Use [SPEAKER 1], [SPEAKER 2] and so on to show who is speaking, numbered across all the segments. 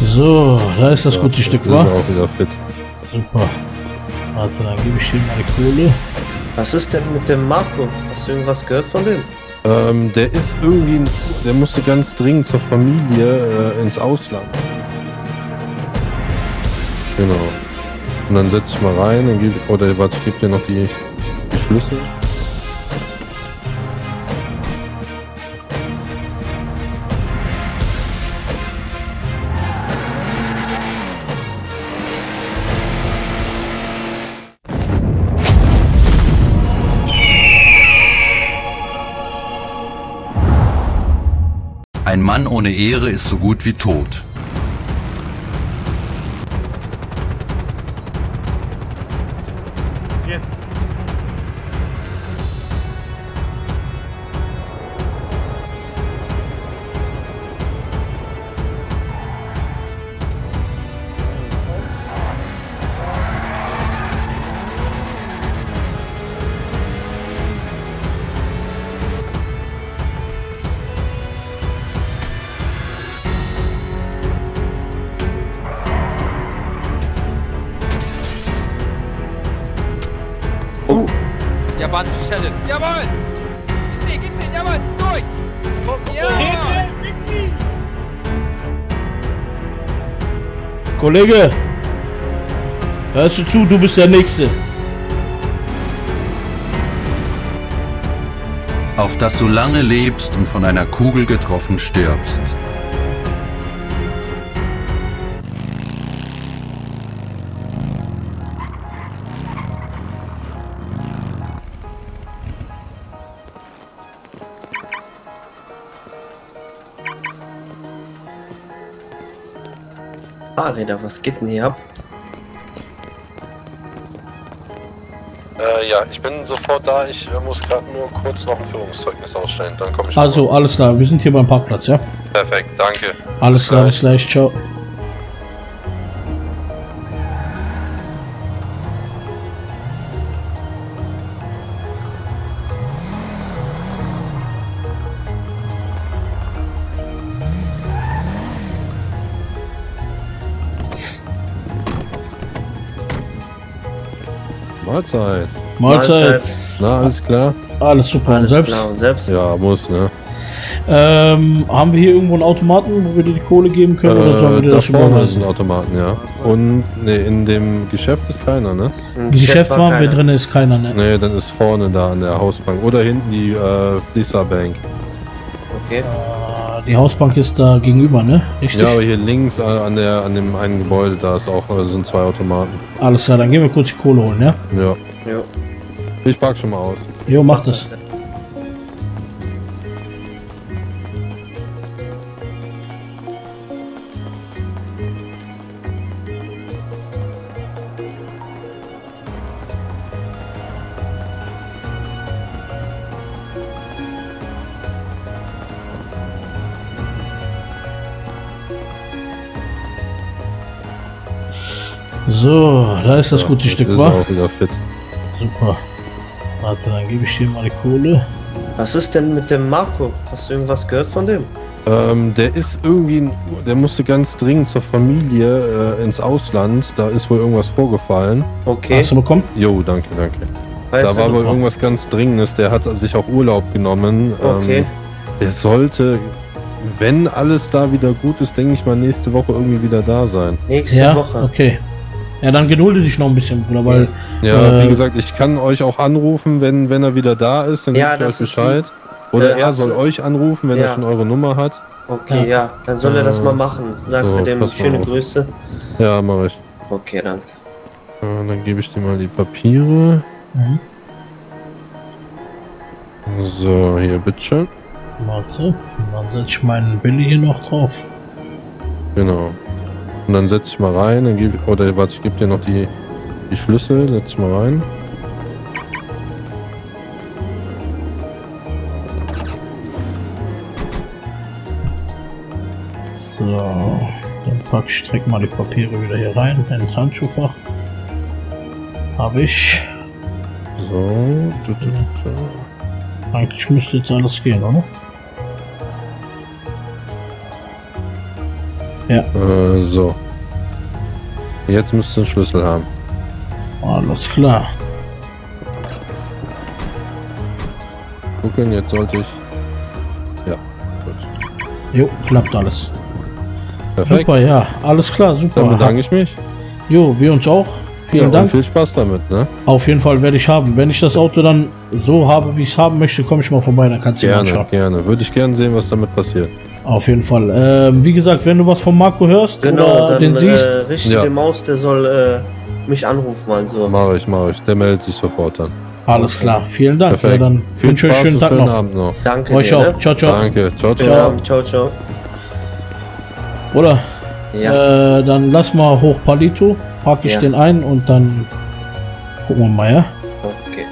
[SPEAKER 1] So, da ist das
[SPEAKER 2] Ja,
[SPEAKER 1] gute Stück,
[SPEAKER 2] sind
[SPEAKER 1] wa?
[SPEAKER 2] wir auch wieder fit.
[SPEAKER 1] Super. Warte, dann gebe ich dir mal die Kohle.
[SPEAKER 3] Was ist denn mit dem Marco? Hast du irgendwas gehört von dem?
[SPEAKER 2] Der ist irgendwie, der musste ganz dringend zur Familie ins Ausland. Genau. Und dann setze ich mal rein, dann gebe ich, oder warte, ich gebe dir noch die Schlüssel.
[SPEAKER 4] Ein Mann ohne Ehre ist so gut wie tot.
[SPEAKER 5] Japanische Schelle. Jawohl! Geht's hin, jawohl, ist durch! Ja!
[SPEAKER 1] Kollege! Hörst du zu, du bist der Nächste.
[SPEAKER 4] Auf dass du lange lebst und von einer Kugel getroffen stirbst.
[SPEAKER 3] Fahrräder, was geht denn hier ab?
[SPEAKER 2] Ja, ich bin sofort da. Ich muss gerade nur kurz noch ein Führungszeugnis ausstellen. Dann komme ich.
[SPEAKER 1] Also, alles klar, wir sind hier beim Parkplatz, ja?
[SPEAKER 2] Perfekt, danke.
[SPEAKER 1] Alles klar, bis gleich, ciao.
[SPEAKER 2] Mahlzeit.
[SPEAKER 1] Mahlzeit.
[SPEAKER 2] Na, alles klar?
[SPEAKER 1] Alles super.
[SPEAKER 3] Alles
[SPEAKER 1] Und selbst?
[SPEAKER 3] klar, und selbst?
[SPEAKER 2] Ja, muss, ne?
[SPEAKER 1] Haben wir hier irgendwo einen Automaten, wo wir dir die Kohle geben können, oder sollen wir dir
[SPEAKER 2] Da
[SPEAKER 1] das
[SPEAKER 2] vorne ist
[SPEAKER 1] überweisen?
[SPEAKER 2] ein Automaten, ja. Und ne, in dem Geschäft ist keiner, ne?
[SPEAKER 3] Im
[SPEAKER 1] Geschäft waren wir
[SPEAKER 3] keiner.
[SPEAKER 1] drin, ist keiner, ne?
[SPEAKER 2] Ne, dann ist vorne da an der Hausbank. Oder hinten die Fließer Bank.
[SPEAKER 3] Okay.
[SPEAKER 1] Die Hausbank ist da gegenüber, ne? Richtig?
[SPEAKER 2] Ja, aber hier links an dem einen Gebäude, da ist auch, sind zwei Automaten.
[SPEAKER 1] Alles klar, dann gehen wir kurz die Kohle holen, ja?
[SPEAKER 2] Ja.
[SPEAKER 3] Jo.
[SPEAKER 2] Ich pack schon mal aus.
[SPEAKER 1] Jo, mach das. So, da ist das gute Stück,
[SPEAKER 2] ist
[SPEAKER 1] wa?
[SPEAKER 2] auch wieder fit.
[SPEAKER 1] Super. Warte, dann gebe ich dir mal die Kohle.
[SPEAKER 3] Was ist denn mit dem Marco? Hast du irgendwas gehört von dem?
[SPEAKER 2] Der ist irgendwie, der musste ganz dringend zur Familie ins Ausland. Da ist wohl irgendwas vorgefallen.
[SPEAKER 3] Okay.
[SPEAKER 1] Hast du bekommen?
[SPEAKER 2] Jo, danke, danke.
[SPEAKER 3] Weißt
[SPEAKER 2] Da war
[SPEAKER 3] du?
[SPEAKER 2] wohl irgendwas ganz Dringendes. Der hat sich auch Urlaub genommen.
[SPEAKER 3] Okay.
[SPEAKER 2] Der sollte, wenn alles da wieder gut ist, denke ich mal, nächste Woche irgendwie wieder da sein.
[SPEAKER 3] Nächste
[SPEAKER 1] Ja,
[SPEAKER 3] Woche.
[SPEAKER 1] okay. Ja, dann gedulde dich noch ein bisschen, Bruder, weil...
[SPEAKER 2] Ja, wie gesagt, ich kann euch auch anrufen, wenn er wieder da ist, dann
[SPEAKER 3] Ja,
[SPEAKER 2] gebt ihr euch
[SPEAKER 3] das ist
[SPEAKER 2] Bescheid. Oder er
[SPEAKER 3] hast
[SPEAKER 2] soll
[SPEAKER 3] du-
[SPEAKER 2] euch anrufen, wenn er
[SPEAKER 3] Ja.
[SPEAKER 2] schon eure Nummer hat.
[SPEAKER 3] Okay, ja. Dann soll er das mal machen. Sagst
[SPEAKER 2] so,
[SPEAKER 3] du dem
[SPEAKER 2] pass mal
[SPEAKER 3] schöne
[SPEAKER 2] auf.
[SPEAKER 3] Grüße?
[SPEAKER 2] Ja, mache ich.
[SPEAKER 3] Okay, danke.
[SPEAKER 2] Dann gebe ich dir mal die Papiere.
[SPEAKER 1] Mhm.
[SPEAKER 2] So, hier, bitteschön.
[SPEAKER 1] Warte, dann setze ich meinen Billy hier noch drauf.
[SPEAKER 2] Genau. Und dann setze ich mal rein, dann gebe ich, oder warte, ich gebe dir noch die Schlüssel, setze ich mal rein.
[SPEAKER 1] So, dann packe ich direkt mal die Papiere wieder hier rein, ins Handschuhfach. Habe ich.
[SPEAKER 2] So.
[SPEAKER 1] Eigentlich müsste jetzt alles gehen, oder? Ja.
[SPEAKER 2] So. Jetzt müsst ihr einen Schlüssel haben.
[SPEAKER 1] Alles klar.
[SPEAKER 2] Gucken, jetzt sollte ich... Ja, gut.
[SPEAKER 1] Jo, klappt alles.
[SPEAKER 2] Perfekt.
[SPEAKER 1] Super, ja. Alles klar, super.
[SPEAKER 2] Dann bedanke ich mich.
[SPEAKER 1] Jo, wir uns auch. Vielen
[SPEAKER 2] Und
[SPEAKER 1] Dank.
[SPEAKER 2] viel Spaß damit, ne?
[SPEAKER 1] Auf jeden Fall werde ich haben. Wenn ich das Auto dann so habe, wie ich es haben möchte, komme ich mal vorbei, dann kannst du mal
[SPEAKER 2] Gerne,
[SPEAKER 1] anschauen.
[SPEAKER 2] gerne. Würde ich gerne sehen, was damit passiert.
[SPEAKER 1] Auf jeden Fall. Wie gesagt, wenn du was von Marco hörst
[SPEAKER 3] Genau,
[SPEAKER 1] oder
[SPEAKER 3] dann
[SPEAKER 1] den siehst,
[SPEAKER 3] richte
[SPEAKER 2] Ja.
[SPEAKER 3] dem aus, der soll mich anrufen, also.
[SPEAKER 2] Mache ich. Der meldet sich sofort dann.
[SPEAKER 1] alles klar. Vielen Dank. Ja,
[SPEAKER 2] Perfekt.
[SPEAKER 1] dann
[SPEAKER 2] Viel
[SPEAKER 1] wünsche ich euch
[SPEAKER 2] Spaß
[SPEAKER 1] schönen
[SPEAKER 2] und
[SPEAKER 1] Tag
[SPEAKER 2] schönen
[SPEAKER 1] noch.
[SPEAKER 2] Abend noch.
[SPEAKER 3] Danke
[SPEAKER 1] Euch
[SPEAKER 3] dir,
[SPEAKER 1] auch.
[SPEAKER 3] ne?
[SPEAKER 1] Ciao, ciao.
[SPEAKER 2] Danke. Ciao,
[SPEAKER 3] Schönen
[SPEAKER 2] ciao.
[SPEAKER 3] Abend, ciao, ciao.
[SPEAKER 1] Oder?
[SPEAKER 3] Ja.
[SPEAKER 1] Dann lass mal hoch Palito. Park ich
[SPEAKER 3] Ja.
[SPEAKER 1] den ein und dann gucken wir mal, ja?
[SPEAKER 3] Okay.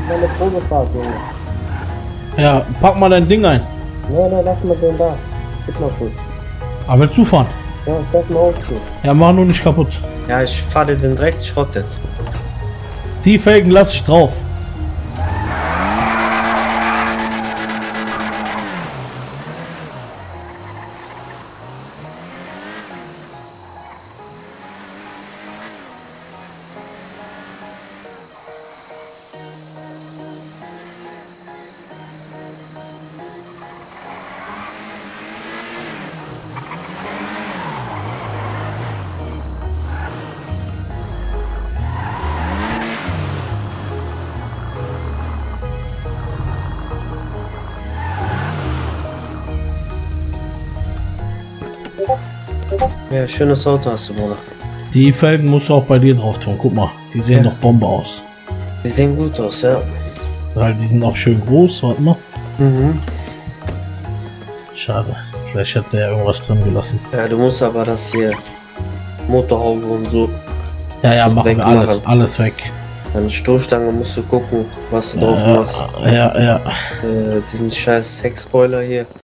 [SPEAKER 6] meine Probefahrt, Junge.
[SPEAKER 1] Ja, pack mal dein Ding ein.
[SPEAKER 6] Ne, lass mal den da. Gib mal kurz.
[SPEAKER 1] Aber willst du fahren?
[SPEAKER 6] Ja, ich lass mal aufziehen.
[SPEAKER 1] Ja, mach nur nicht kaputt.
[SPEAKER 3] Ja, ich fahre den direkt Schrott jetzt.
[SPEAKER 1] Die Felgen lasse ich drauf.
[SPEAKER 3] Ja, schönes Auto hast du, Bruder.
[SPEAKER 1] Die Felgen musst du auch bei dir drauf tun. Guck mal, die sehen doch Bombe aus.
[SPEAKER 3] Die sehen gut aus, ja.
[SPEAKER 1] Weil die sind auch schön groß, warte mal.
[SPEAKER 3] Mhm.
[SPEAKER 1] Schade. Vielleicht hat der irgendwas drin gelassen.
[SPEAKER 3] Ja, du musst aber das hier Motorhaube und so.
[SPEAKER 1] Ja, machen wir alles,
[SPEAKER 3] wegmachen.
[SPEAKER 1] alles weg.
[SPEAKER 3] An Stoßstange musst du gucken, was du drauf machst.
[SPEAKER 1] Ja.
[SPEAKER 3] Diesen scheiß Heckspoiler hier.